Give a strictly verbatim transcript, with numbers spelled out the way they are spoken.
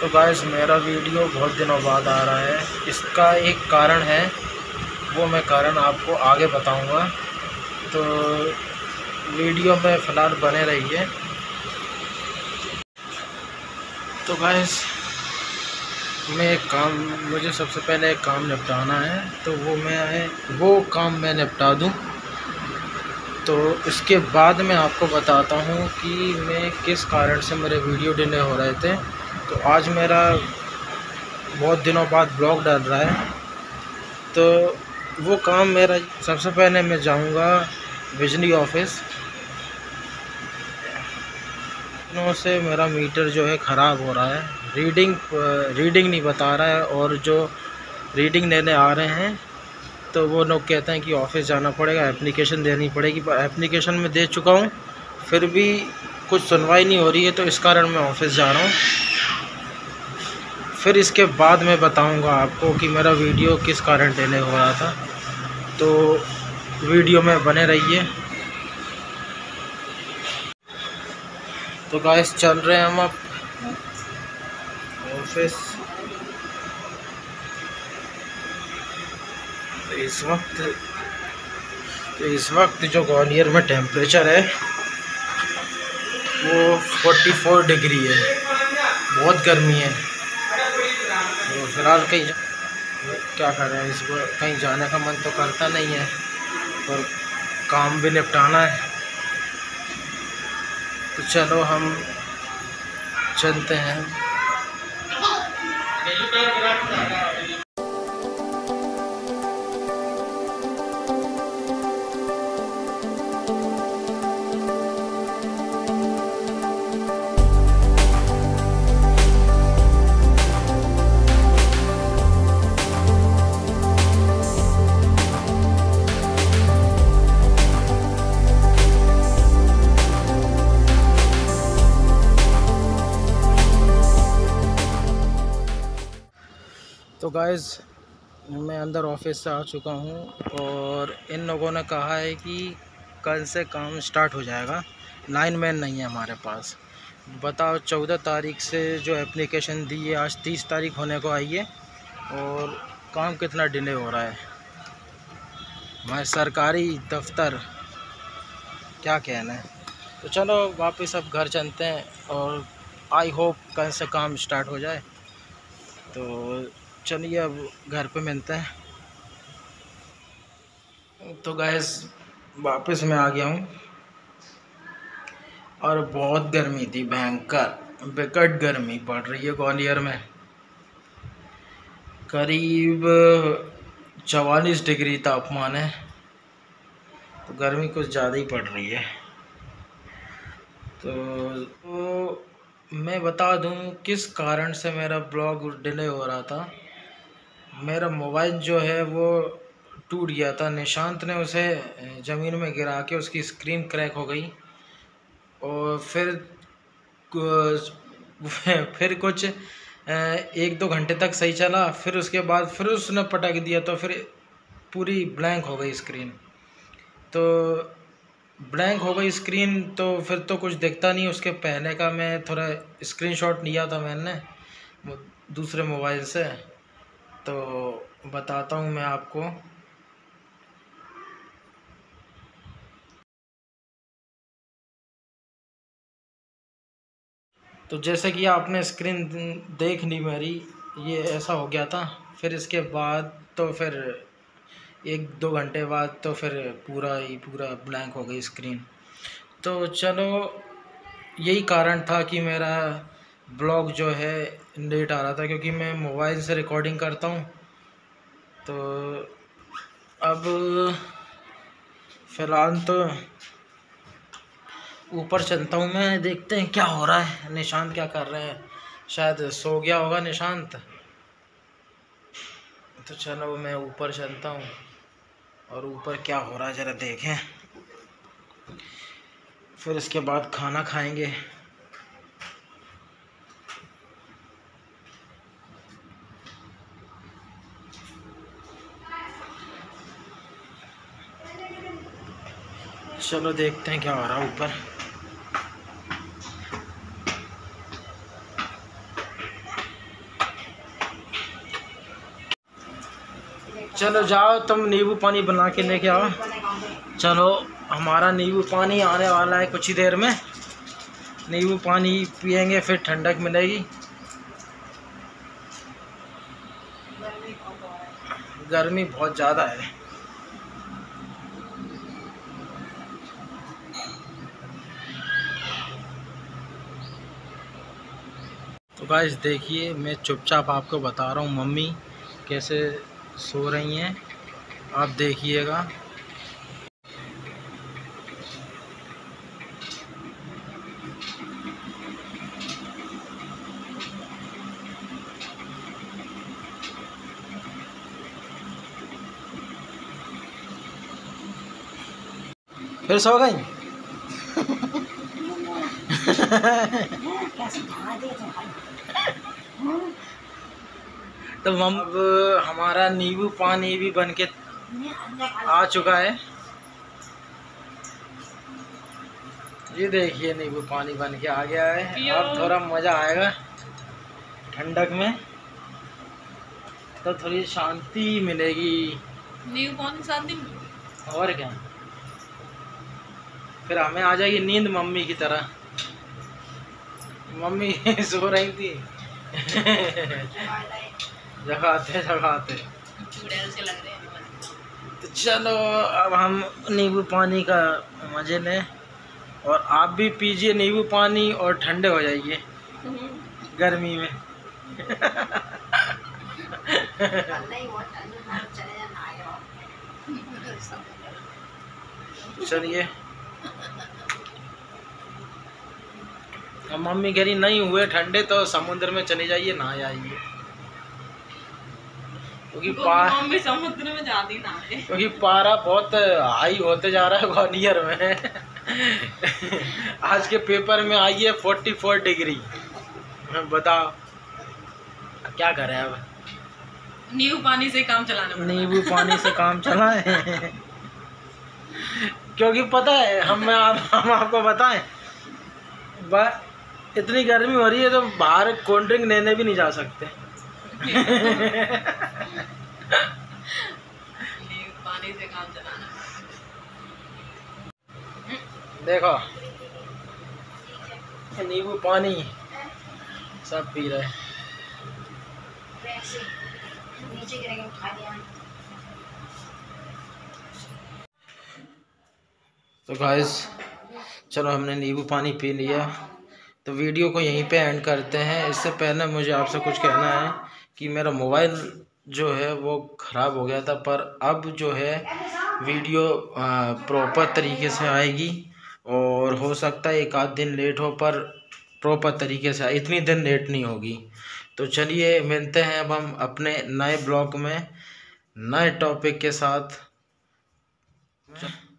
तो गाइस मेरा वीडियो बहुत दिनों बाद आ रहा है, इसका एक कारण है, वो मैं कारण आपको आगे बताऊंगा। तो वीडियो में फ़िलहाल बने रहिए। तो गाइस मैं एक काम मुझे सबसे पहले एक काम निपटाना है, तो वो मैं वो काम मैं निपटा दूं, तो इसके बाद मैं आपको बताता हूँ कि मैं किस कारण से मेरे वीडियो डिले हो रहे थे। तो आज मेरा बहुत दिनों बाद ब्लॉग डाल रहा है, तो वो काम मेरा सबसे पहले मैं जाऊँगा बिजली ऑफिस। दिनों से मेरा मीटर जो है ख़राब हो रहा है, रीडिंग रीडिंग नहीं बता रहा है, और जो रीडिंग लेने आ रहे हैं तो वो लोग कहते हैं कि ऑफिस जाना पड़ेगा, एप्लीकेशन देनी पड़ेगी। पर एप्लीकेशन में दे चुका हूँ, फिर भी कुछ सुनवाई नहीं हो रही है, तो इस कारण मैं ऑफिस जा रहा हूँ। फिर इसके बाद मैं बताऊँगा आपको कि मेरा वीडियो किस कारण डिले हो रहा था। तो वीडियो में बने रहिए। तो गाइस चल रहे हैं हम अब ऑफिस। तो इस वक्त तो इस वक्त जो ग्वालियर में टेम्परेचर है वो चौवालीस डिग्री है, बहुत गर्मी है। तो फिलहाल कहीं क्या कर रहे हैं, इस बार कहीं जाने का मन तो करता नहीं है, और काम भी निपटाना है। तो चलो हम चलते हैं। तो गाइज़ मैं अंदर ऑफिस से आ चुका हूँ, और इन लोगों ने कहा है कि कल से काम स्टार्ट हो जाएगा। लाइन मैन नहीं है हमारे पास। बताओ, चौदह तारीख से जो एप्लीकेशन दी है, आज तीस तारीख होने को आई है, और काम कितना डिले हो रहा है। हमारे सरकारी दफ्तर, क्या कहना है। तो चलो वापस अब घर चलते हैं, और आई होप कल से काम स्टार्ट हो जाए। तो चलिए अब घर पे मिलते हैं। तो गाइस वापस मैं आ गया हूँ, और बहुत गर्मी थी, भयंकर विकट गर्मी पड़ रही है ग्वालियर में। करीब चवालीस डिग्री तापमान है, तो गर्मी कुछ ज़्यादा ही पड़ रही है। तो, तो मैं बता दूं किस कारण से मेरा ब्लॉग डिले हो रहा था। मेरा मोबाइल जो है वो टूट गया था, निशांत ने उसे ज़मीन में गिरा के उसकी स्क्रीन क्रैक हो गई, और फिर फिर कुछ एक दो घंटे तक सही चला, फिर उसके बाद फिर उसने पटक दिया, तो फिर पूरी ब्लैंक हो गई स्क्रीन। तो ब्लैंक हो गई स्क्रीन, तो फिर तो कुछ दिखता नहीं। उसके पहले का मैं थोड़ा स्क्रीनशॉट लिया था मैंने दूसरे मोबाइल से, तो बताता हूँ मैं आपको। तो जैसे कि आपने स्क्रीन देख ली मेरी, ये ऐसा हो गया था। फिर इसके बाद तो फिर एक दो घंटे बाद तो फिर पूरा ही पूरा ब्लैंक हो गई स्क्रीन। तो चलो यही कारण था कि मेरा ब्लॉग जो है लेट आ रहा था, क्योंकि मैं मोबाइल से रिकॉर्डिंग करता हूँ। तो अब फ़िलहाल तो ऊपर चलता हूँ मैं, देखते हैं क्या हो रहा है, निशांत क्या कर रहे हैं। शायद सो गया होगा निशांत। तो चलो मैं ऊपर चलता हूँ, और ऊपर क्या हो रहा है ज़रा देखें। फिर इसके बाद खाना खाएंगे। चलो देखते हैं क्या हो रहा है ऊपर। चलो जाओ तुम नींबू पानी बना के लेके आओ। चलो हमारा नींबू पानी आने वाला है कुछ ही देर में। नींबू पानी पियेंगे फिर ठंडक मिलेगी। गर्मी बहुत ज़्यादा है। तो गाइस देखिए, मैं चुपचाप आपको बता रहा हूँ मम्मी कैसे सो रही हैं, आप देखिएगा। फिर सो गई? तो हम अब हमारा नींबू पानी भी बन के आ चुका है। ये देखिए नींबू पानी बन के आ गया है। अब थोड़ा मज़ा आएगा ठंडक में, तो थोड़ी शांति मिलेगी। नींबू पानी शांति और क्या, फिर हमें आ जाएगी नींद मम्मी की तरह। मम्मी सो रही थी। जगाते जगाते तो चलो अब हम नींबू पानी का मज़े लें, और आप भी पीजिए नींबू पानी और ठंडे हो जाइए गर्मी में। चलिए, अब मम्मी कह रही नहीं हुए ठंडे तो समुद्र में चले जाइए, नहा आइए, क्योंकि पारा समुद्र में जाती ना है, क्योंकि पारा बहुत हाई होते जा रहा है ग्वालियर में। आज के पेपर में आई है फोर्टी फोर डिग्री। बताओ क्या करें अब। नींबू पानी से काम चलाना, नींबू पानी से काम चलाएं। क्योंकि पता है हम आप, हम आपको बताएं, इतनी गर्मी हो रही है तो बाहर कोल्ड ड्रिंक लेने भी नहीं जा सकते। पानी से काम चलाना। देखो नींबू पानी सब पी रहे। तो गाइस चलो हमने नींबू पानी पी लिया, तो वीडियो को यहीं पे एंड करते हैं। इससे पहले मुझे आपसे कुछ कहना है कि मेरा मोबाइल जो है वो ख़राब हो गया था, पर अब जो है वीडियो प्रॉपर तरीके से आएगी, और हो सकता है एक आध दिन लेट हो पर प्रॉपर तरीके से, इतनी दिन लेट नहीं होगी। तो चलिए मिलते हैं अब हम अपने नए ब्लॉग में नए टॉपिक के साथ।